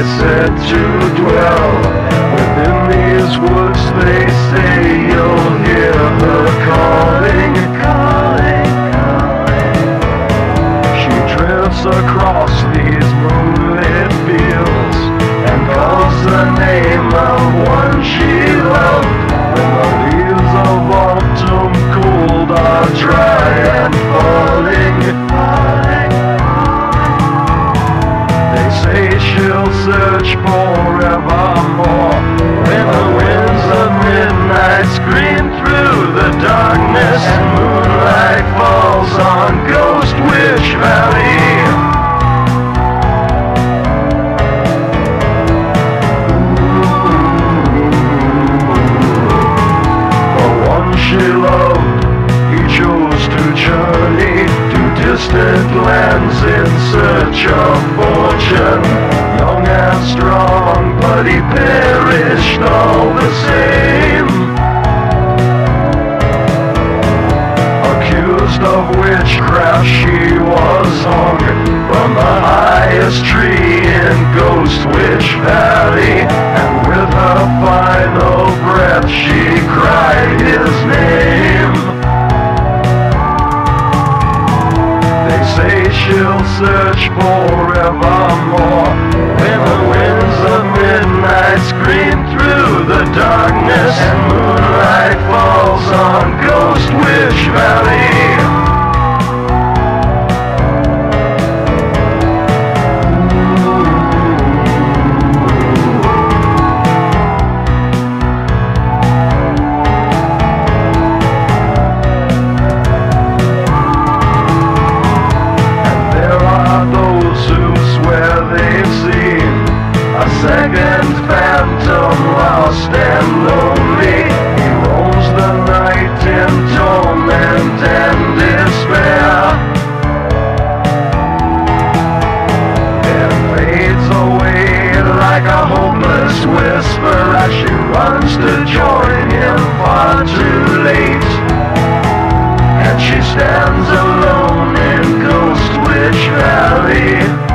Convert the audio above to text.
said to dwell within these woods. They say you'll hear her calling, calling, calling. She drifts across these moonlit fields and calls the name of one she loved. When the leaves of autumn cold are dry and falling, falling, they say she'll search forevermore. When the winds of midnight scream through the darkness and moonlight falls on Ghost Witch Valley. She loved, he chose to journey to distant lands in search of fortune. Young and strong, but he perished all the same. Accused of witchcraft, she was hung from the highest tree in Ghost Witch Valley, and with her final breath she cried his name. They say she'll search forevermore. When the winds of midnight scream through the darkness and moonlight falls on Ghost Witch Valley. Second phantom, lost and lonely, he roams the night in torment and despair, then fades away like a hopeless whisper as she runs to join him far too late, and she stands alone in Ghost Witch Valley.